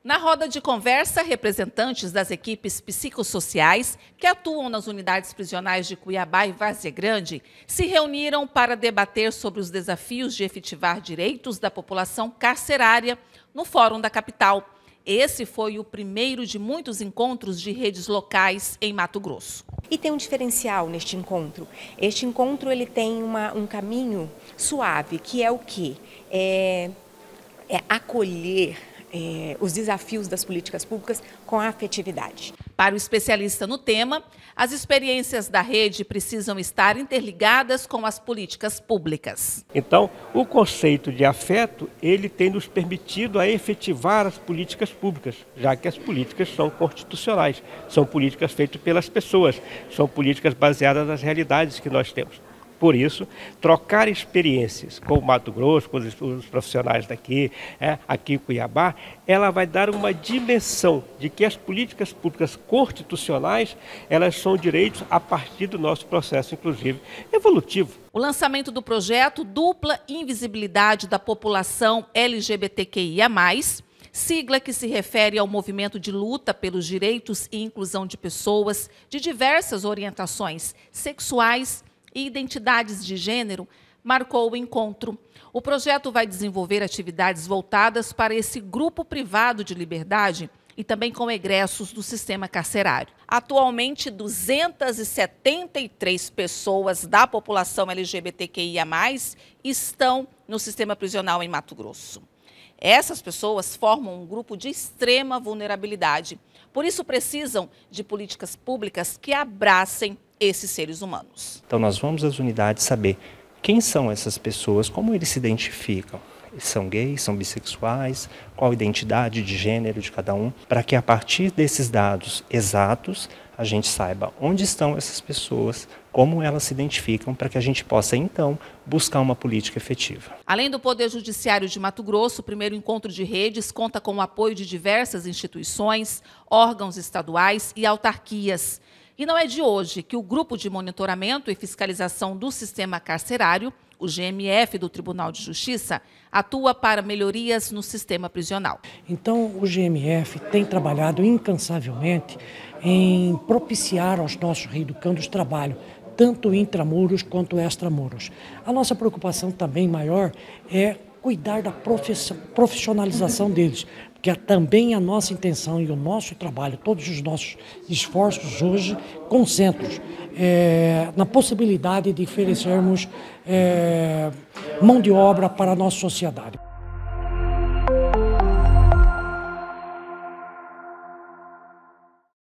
Na roda de conversa, representantes das equipes psicossociais que atuam nas unidades prisionais de Cuiabá e Várzea Grande se reuniram para debater sobre os desafios de efetivar direitos da população carcerária no Fórum da Capital. Esse foi o primeiro de muitos encontros de redes locais em Mato Grosso. E tem um diferencial neste encontro. Este encontro ele tem um caminho suave, que é o quê? É acolher os desafios das políticas públicas com a afetividade. Para o especialista no tema, as experiências da rede precisam estar interligadas com as políticas públicas. Então, o conceito de afeto, ele tem nos permitido a efetivar as políticas públicas, já que as políticas são constitucionais, são políticas feitas pelas pessoas, são políticas baseadas nas realidades que nós temos. Por isso, trocar experiências com o Mato Grosso, com os profissionais daqui, aqui em Cuiabá, ela vai dar uma dimensão de que as políticas públicas constitucionais, elas são direitos a partir do nosso processo, inclusive, evolutivo. O lançamento do projeto Dupla Invisibilidade da População LGBTQIA+, sigla que se refere ao movimento de luta pelos direitos e inclusão de pessoas de diversas orientações sexuais e identidades de gênero, marcou o encontro. O projeto vai desenvolver atividades voltadas para esse grupo privado de liberdade e também com egressos do sistema carcerário. Atualmente, 273 pessoas da população LGBTQIA+, estão no sistema prisional em Mato Grosso. Essas pessoas formam um grupo de extrema vulnerabilidade. Por isso, precisam de políticas públicas que abracem esses seres humanos. Então nós vamos às unidades saber quem são essas pessoas, como eles se identificam. Eles são gays, são bissexuais, qual a identidade de gênero de cada um, para que a partir desses dados exatos a gente saiba onde estão essas pessoas, como elas se identificam, para que a gente possa então buscar uma política efetiva. Além do Poder Judiciário de Mato Grosso, o primeiro encontro de redes conta com o apoio de diversas instituições, órgãos estaduais e autarquias. E não é de hoje que o Grupo de Monitoramento e Fiscalização do Sistema Carcerário, o GMF do Tribunal de Justiça, atua para melhorias no sistema prisional. Então, o GMF tem trabalhado incansavelmente em propiciar aos nossos reeducandos trabalho, tanto intramuros quanto extramuros. A nossa preocupação também maior é cuidar da profissionalização deles, porque também a nossa intenção e o nosso trabalho, todos os nossos esforços hoje concentram na possibilidade de oferecermos mão de obra para a nossa sociedade.